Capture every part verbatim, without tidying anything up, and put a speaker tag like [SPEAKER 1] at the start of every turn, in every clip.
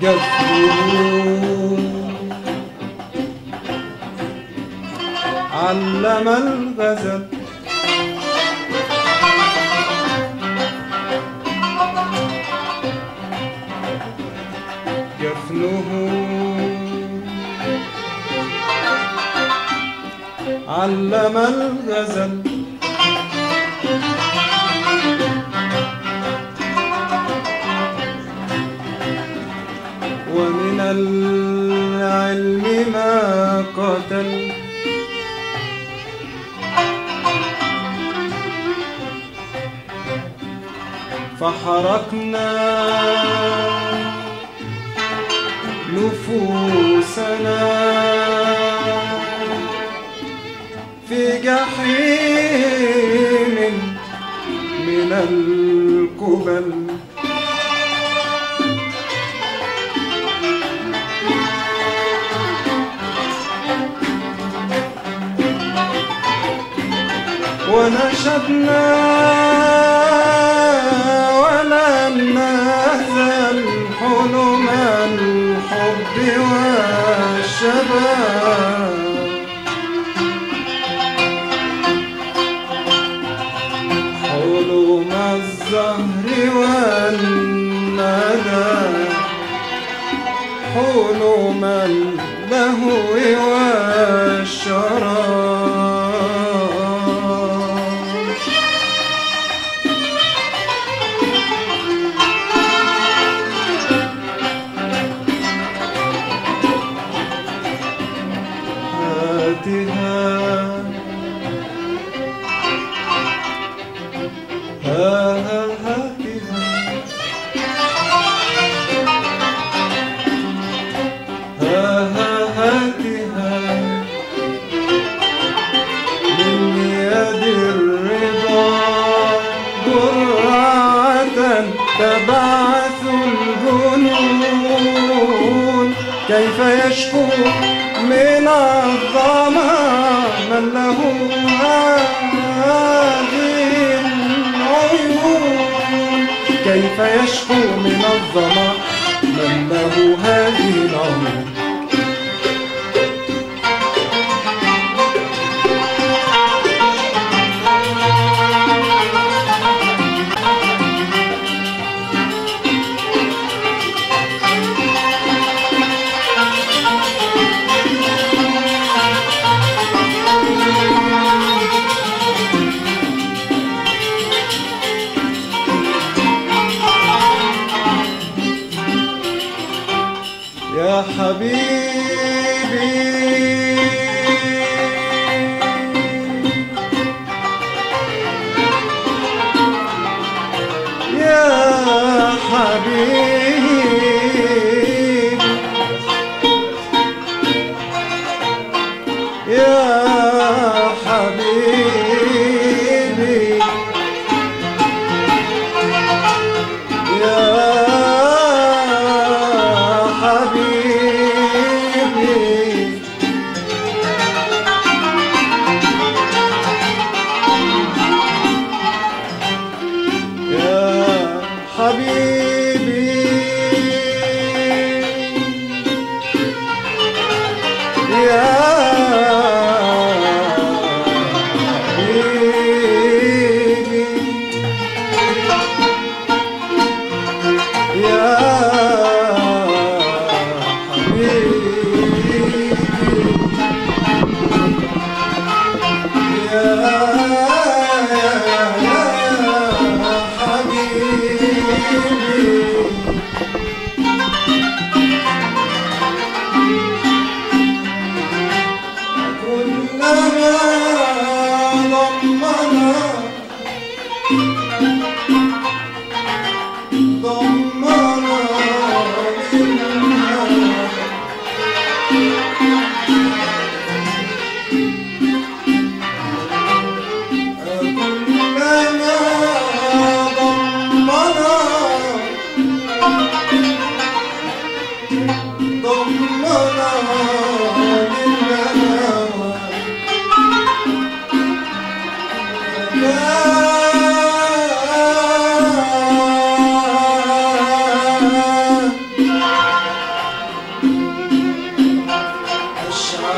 [SPEAKER 1] جفوه علم الغزل جفنه علم الغزل ومن العلم ما قتل فحرقنا نفوسنا في جحيم من القبل ونشدنا ولم نهزل حلم الحب والشباب حلم الزهر والندى حلم اللهو والشراب تبعث الجنون كيف يشكو من الظما من له هذه العيون كيف يشكو من الظما من له هذه العيون يا حبيبي يا حبيبي يا حبيبي يا حبيبي يا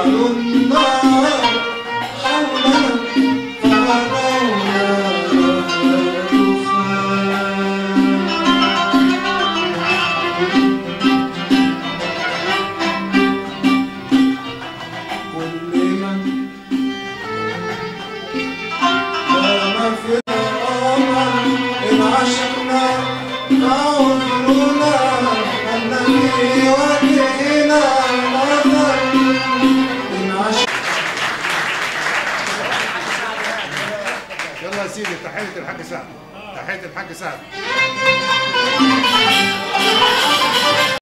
[SPEAKER 1] جعلوا النار حولنا فغدونا كل من دام في القمر إن عشقنا فاغفرونا الذي ودينا نظر إن عشقنا.
[SPEAKER 2] يلا يا سيدي، تحية الحاج سعد، تحية الحاج سعد.